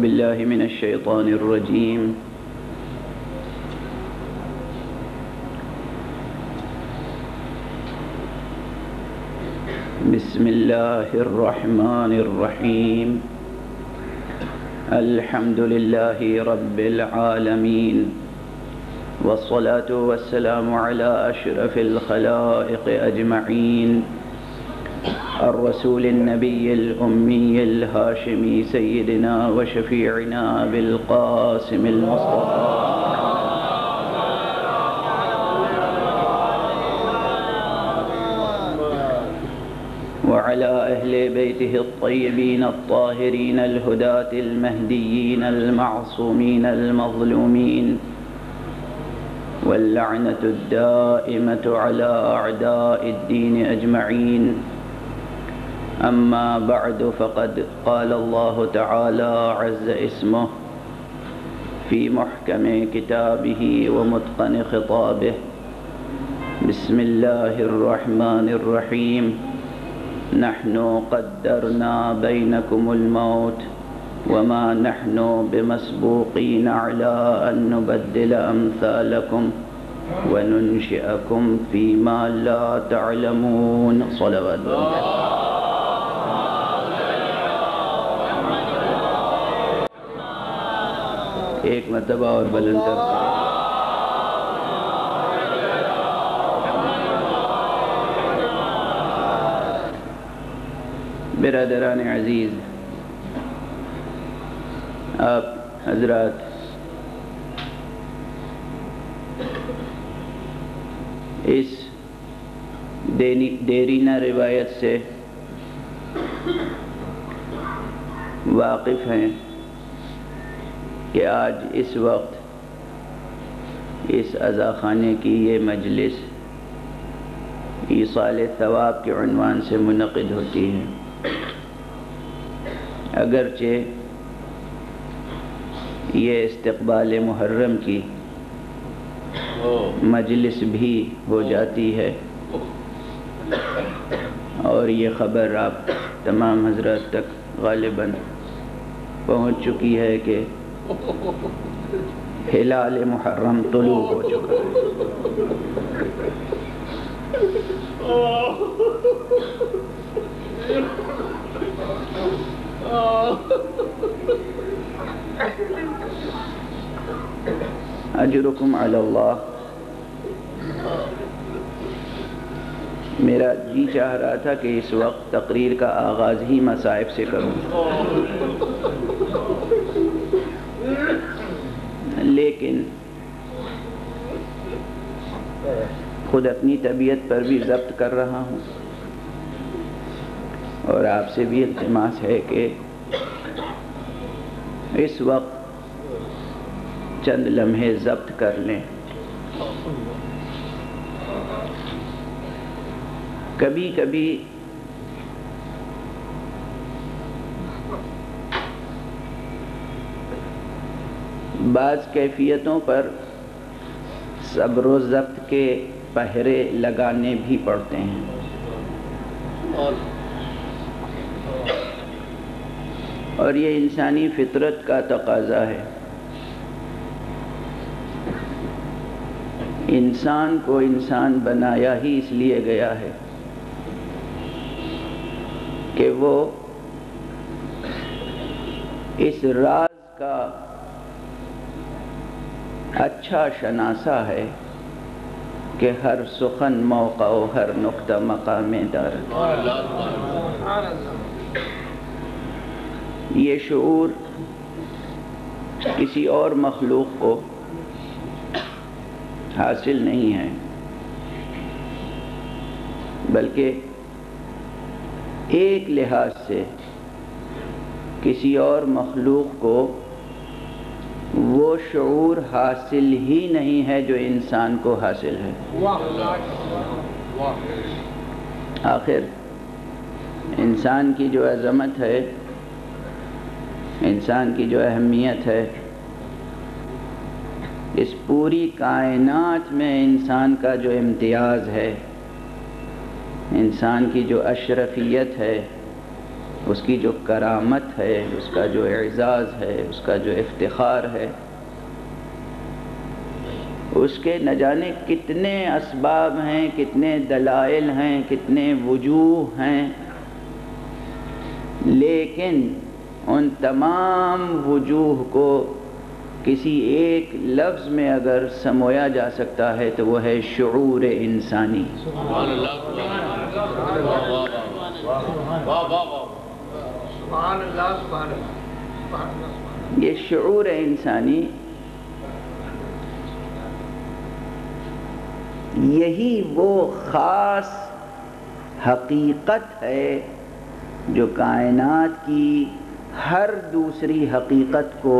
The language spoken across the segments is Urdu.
بالله من الشيطان الرجيم. بسم الله الرحمن الرحيم. الحمد لله رب العالمين، والصلاة والسلام على أشرف الخلائق أجمعين، الرسول النبي الأمي الهاشمي سيدنا وشفيعنا بالقاسم المصطفى وعلى أهل بيته الطيبين الطاهرين الهداة المهديين المعصومين المظلومين، واللعنة الدائمة على أعداء الدين أجمعين. أما بعد، فقد قال الله تعالى عز اسمه في محكم كتابه ومتقن خطابه. بسم الله الرحمن الرحيم. نحن قدرنا بينكم الموت وما نحن بمسبوقين على أن نبدل أمثالكم وننشئكم فيما لا تعلمون. صلوات الله. ایک مرتبہ اور بلند کرتے ہیں. برادران عزیز، آپ حضرات اس دیرینہ روایت سے واقف ہیں کہ آج اس وقت اس عزاخانے کی یہ مجلس ایصال ثواب کے عنوان سے منعقد ہوتی ہے. اگرچہ یہ استقبال محرم کی مجلس بھی ہو جاتی ہے، اور یہ خبر آپ تمام حضرات تک غالباً پہنچ چکی ہے کہ ہلال محرم طلوع ہو چکا ہے. اجرکم علی اللہ. میرا جی چاہ رہا تھا کہ اس وقت تقریر کا آغاز ہی مصائب سے کروں، لیکن خود اپنی طبیعت پر بھی ضبط کر رہا ہوں، اور آپ سے بھی التماس ہے کہ اس وقت چند لمحے ضبط کر لیں. کبھی کبھی بعض کیفیتوں پر صبر و ضبط کے پہرے لگانے بھی پڑتے ہیں، اور یہ انسانی فطرت کا تقاضا ہے. انسان کو انسان بنایا ہی اس لیے گیا ہے کہ وہ اس راز کا اچھا شناسا ہے کہ ہر سخن موقع و ہر نقطہ مقام دارت. یہ شعور کسی اور مخلوق کو حاصل نہیں ہے، بلکہ ایک لحاظ سے کسی اور مخلوق کو وہ شعور حاصل ہی نہیں ہے جو انسان کو حاصل ہے. آخر انسان کی جو عظمت ہے، انسان کی جو اہمیت ہے، اس پوری کائنات میں انسان کا جو امتیاز ہے، انسان کی جو اشرفیت ہے، اس کی جو کرامت ہے، اس کا جو اعزاز ہے، اس کا جو افتخار ہے، اس کے نہ جانے کتنے اسباب ہیں، کتنے دلائل ہیں، کتنے وجوہ ہیں، لیکن ان تمام وجوہ کو کسی ایک لفظ میں اگر سمویا جا سکتا ہے تو وہ ہے شعور انسانی۔ سبحان اللہ، سبحان اللہ۔ یہ شعور انسانی، یہی وہ خاص حقیقت ہے جو کائنات کی ہر دوسری حقیقت کو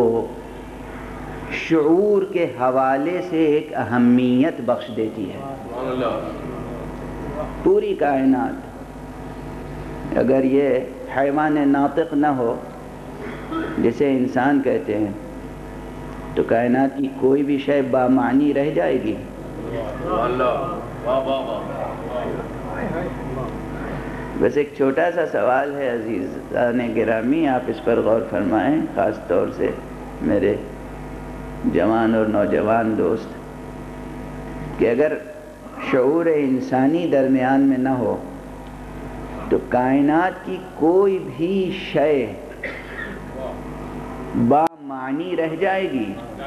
شعور کے حوالے سے ایک اہمیت بخش دیتی ہے۔ پوری کائنات اگر یہ حیوان ناطق نہ ہو جسے انسان کہتے ہیں تو کائنات کی کوئی بھی شے بامعنی رہ جائے گی۔ بس ایک چھوٹا سا سوال ہے عزیزان گرامی، آپ اس پر غور فرمائیں، خاص طور سے میرے جوان اور نوجوان دوست، کہ اگر شعور انسانی درمیان میں نہ ہو تو کائنات کی کوئی بھی شے بامعنی رہ جائے گی۔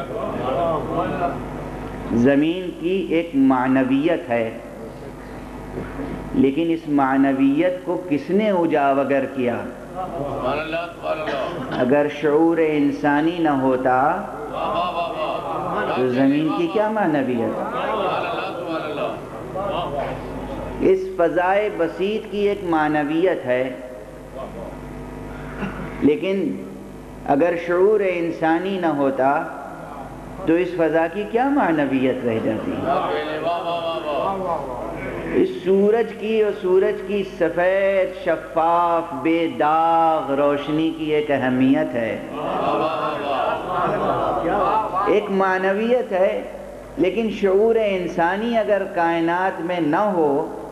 زمین کی ایک معنویت ہے، لیکن اس معنویت کو کس نے اجاگر کیا؟ اگر شعور انسانی نہ ہوتا تو زمین کی کیا معنویت؟ اس فضائے بسیط کی ایک معنویت ہے، لیکن اگر شعور انسانی نہ ہوتا تو اس فضا کی کیا معنویت رہ جاتی؟ اس سورج کی اور سورج کی سفید شفاف بے داغ روشنی کی ایک اہمیت ہے، ایک معنویت ہے، لیکن شعور انسانی اگر کائنات میں نہ ہو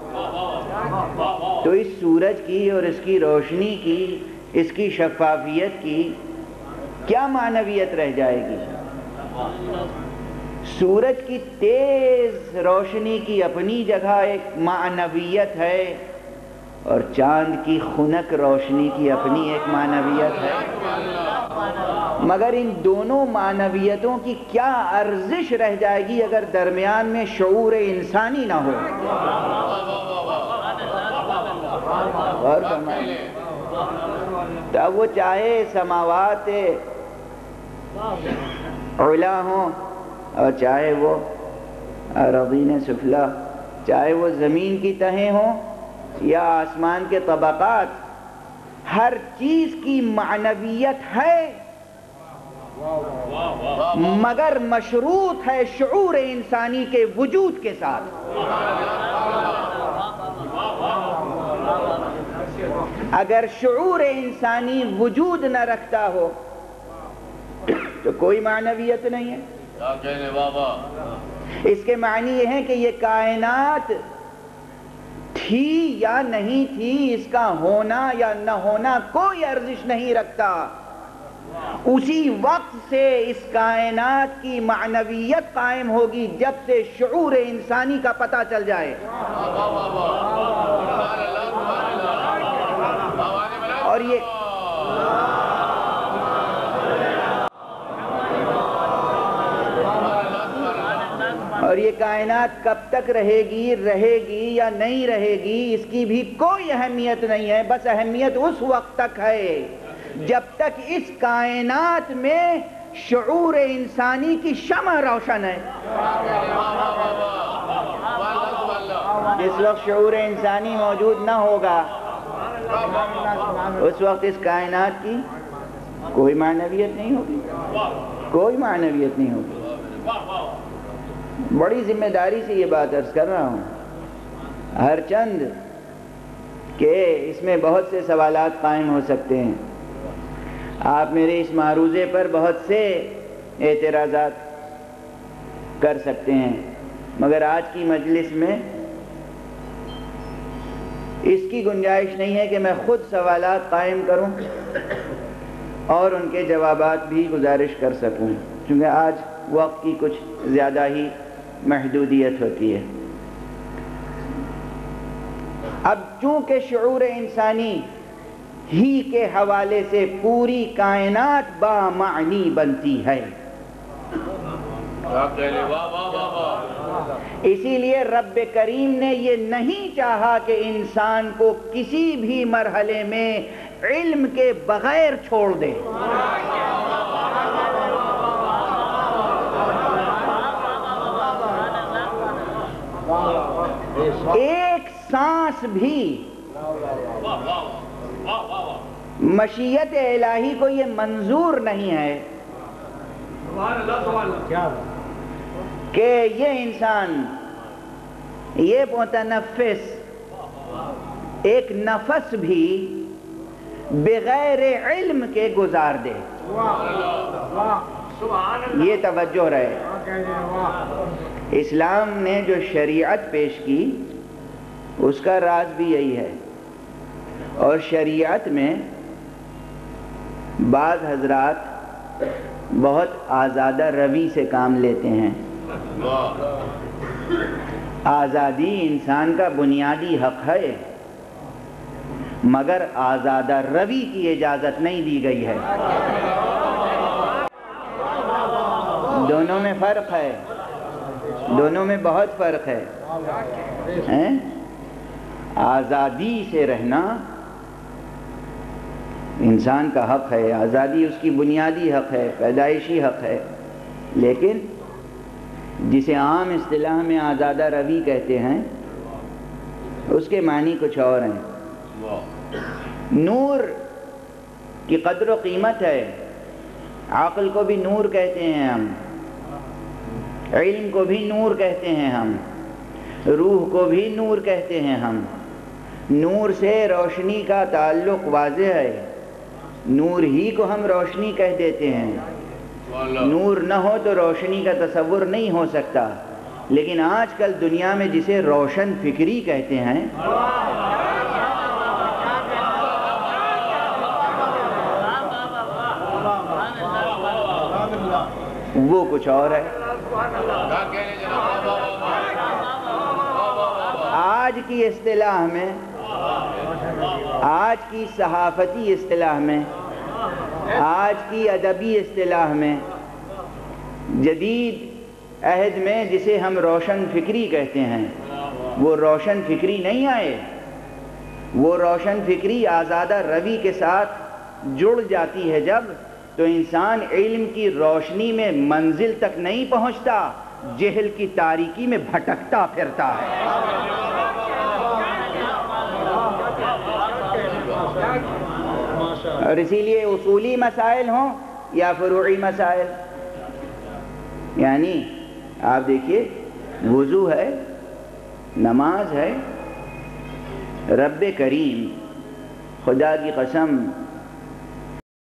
تو اس سورج کی اور اس کی روشنی کی، اس کی شفافیت کی کیا معنویت رہ جائے گی؟ سورج کی تیز روشنی کی اپنی جگہ ایک معنویت ہے اور چاند کی خنک روشنی کی اپنی ایک معنویت ہے، مگر ان دونوں معنویتوں کی کیا ارزش رہ جائے گی اگر درمیان میں شعور انسانی نہ ہو؟ غور فرمائیں، تب وہ چاہے سماوات علا ہوں اور چاہے وہ اراضین سفلا، چاہے وہ زمین کی تہیں ہوں یا آسمان کے طبقات، ہر چیز کی معنویت ہے مگر مشروط ہے شعور انسانی کے وجود کے ساتھ۔ اگر شعور انسانی وجود نہ رکھتا ہو تو کوئی معنویت نہیں ہے۔ اس کے معنی یہ ہے کہ یہ کائنات تھی یا نہیں تھی، اس کا ہونا یا نہ ہونا کوئی ارزش نہیں رکھتا، اسی وقت سے اس کائنات کی معنویت قائم ہوگی جب سے شعور انسانی کا پتہ چل جائے۔ اور یہ کائنات کب تک رہے گی یا نہیں رہے گی اس کی بھی کوئی اہمیت نہیں ہے، بس اہمیت اس وقت تک ہے جب تک اس کائنات میں شعور انسانی کی شمع روشن ہے۔ جس وقت شعور انسانی موجود نہ ہوگا اس وقت اس کائنات کی کوئی معنویت نہیں ہوگی، کوئی معنویت نہیں ہوگی۔ بڑی ذمہ داری سے یہ بات عرض کر رہا ہوں، ہر چند کہ اس میں بہت سے سوالات قائم ہو سکتے ہیں، آپ میرے اس معروضے پر بہت سے اعتراضات کر سکتے ہیں، مگر آج کی مجلس میں اس کی گنجائش نہیں ہے کہ میں خود سوالات قائم کروں اور ان کے جوابات بھی گزارش کر سکوں، کیونکہ آج وقت کی کچھ زیادہ ہی محدودیت ہوتی ہے۔ اب چونکہ شعور انسانی ہی کے حوالے سے پوری کائنات بامعنی بنتی ہے، اسی لیے رب کریم نے یہ نہیں چاہا کہ انسان کو کسی بھی مرحلے میں علم کے بغیر چھوڑ دے۔ ایک سانس بھی مشیت الہی کو یہ منظور نہیں ہے کہ یہ انسان، یہ متنفس ایک نفس بھی بغیر علم کے گزار دے۔ یہ توجہ رہے، اسلام نے جو شریعت پیش کی اس کا راز بھی یہی ہے، اور شریعت میں بعض حضرات بہت آزادہ روی سے کام لیتے ہیں۔ آزادی انسان کا بنیادی حق ہے، مگر آزادہ روی کی اجازت نہیں دی گئی ہے۔ دونوں میں فرق ہے، دونوں میں بہت فرق ہے۔ آزادی سے رہنا انسان کا حق ہے، آزادی اس کی بنیادی حق ہے، پیدائشی حق ہے، لیکن جسے عام اصطلاح میں آزادہ روی کہتے ہیں اس کے معنی کچھ اور ہیں۔ نور کی قدر و قیمت ہے، عقل کو بھی نور کہتے ہیں ہم، علم کو بھی نور کہتے ہیں ہم، روح کو بھی نور کہتے ہیں ہم۔ نور سے روشنی کا تعلق واضح ہے، نور ہی کو ہم روشنی کہہ دیتے ہیں۔ نور نہ ہو تو روشنی کا تصور نہیں ہو سکتا، لیکن آج کل دنیا میں جسے روشن فکری کہتے ہیں وہ کچھ اور ہے۔ آج کی اصطلاح میں، آج کی صحافتی اصطلاح میں، آج کی ادبی اصطلاح میں، جدید عہد میں جسے ہم روشن فکری کہتے ہیں، وہ روشن فکری نہیں آئے، وہ روشن فکری آزادہ روی کے ساتھ جڑ جاتی ہے جب، تو انسان علم کی روشنی میں منزل تک نہیں پہنچتا، جہل کی تاریکی میں بھٹکتا پھرتا ہے۔ اور اسی لیے اصولی مسائل ہوں یا فروعی مسائل، یعنی آپ دیکھیے وضو ہے، نماز ہے، رب کریم خدا کی قسم